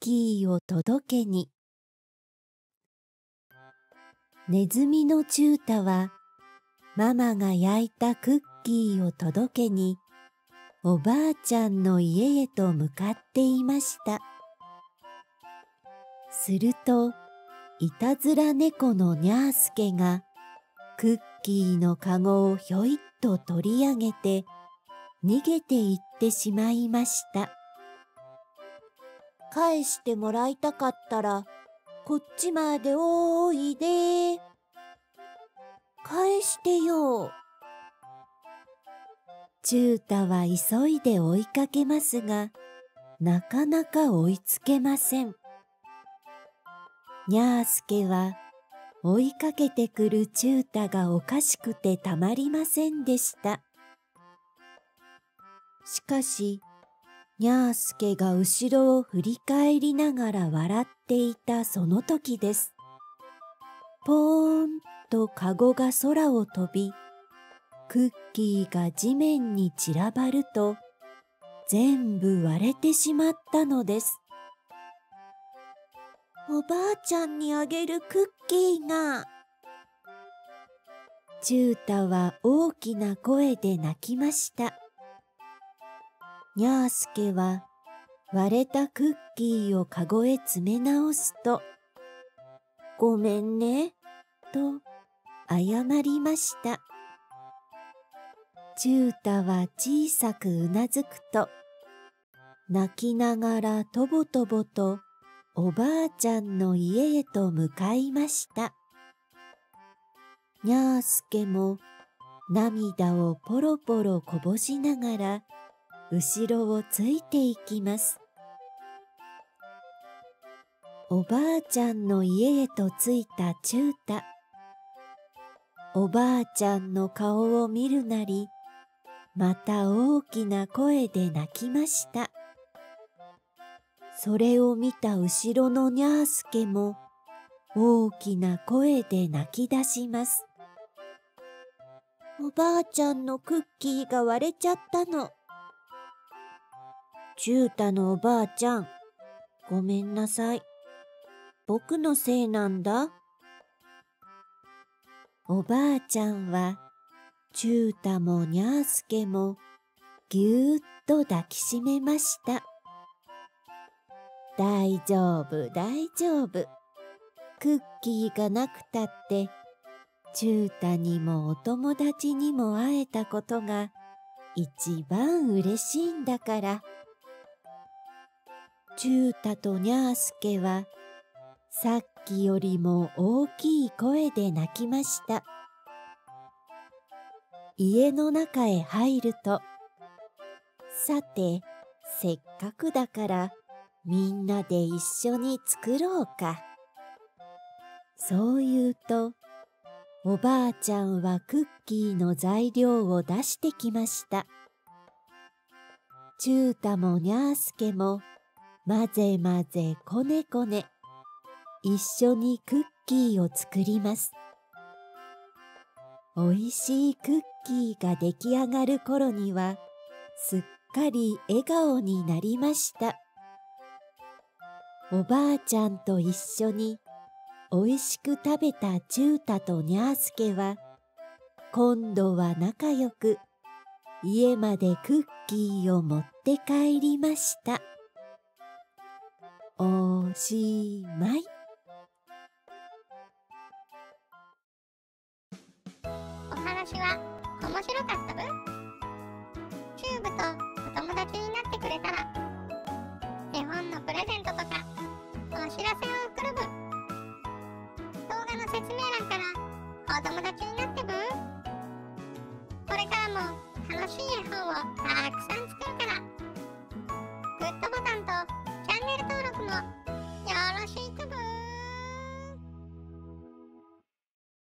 キーを届けに。ネズミのチュータはママが焼いたクッキーを届けにおばあちゃんの家へと向かっていました。するといたずら猫のニャースケがクッキーのかごをひょいっと取り上げて逃げていってしまいました。返してもらいたかったらこっちまでおいで。返してよ。チュータは急いで追いかけますが、なかなか追いつけません。ニャースケは追いかけてくるチュータがおかしくてたまりませんでした。しかし、ニャースケが後ろを振り返りながら笑っていたその時です。ポーンとかごが空を飛び、クッキーが地面に散らばると、全部割れてしまったのです。おばあちゃんにあげるクッキーが。チュータは大きな声で泣きました。ニャースケは割れたクッキーをかごへ詰め直すと、ごめんね、と謝りました。チュータは小さくうなずくと、泣きながらとぼとぼとおばあちゃんの家へと向かいました。ニャースケも涙をポロポロこぼしながら後ろをついていきます。おばあちゃんの家へと着いたチュータ。おばあちゃんの顔を見るなり、また大きな声で泣きました。それを見た後ろのニャースケも大きな声で泣き出します。おばあちゃんのクッキーが割れちゃったの。チュータのおばあちゃん、ごめんなさい。僕のせいなんだ。おばあちゃんはチュータもニャースケもぎゅーっと抱きしめました。大丈夫、大丈夫。クッキーがなくたってチュータにもお友達にも会えたことが一番嬉しいんだから。チュータとニャースケはさっきよりも大きい声で泣きました。家の中へ入ると、さて、せっかくだからみんなで一緒に作ろうか。そう言うと、おばあちゃんはクッキーの材料を出してきました。チュータもニャースケも混ぜ混ぜこねこね、一緒にクッキーを作ります。おいしいクッキーが出来上がる頃には、すっかり笑顔になりました。おばあちゃんと一緒においしく食べたチュータとニャースケは、今度は仲良く家までクッキーを持って帰りました。おしまい。 お話は面白かったブ？チューブとお友達になってくれたら絵本のプレゼントとかお知らせを送るブ。動画の説明欄からお友達になってブ。これからも楽しい絵本をたくさん作るからグッドボタン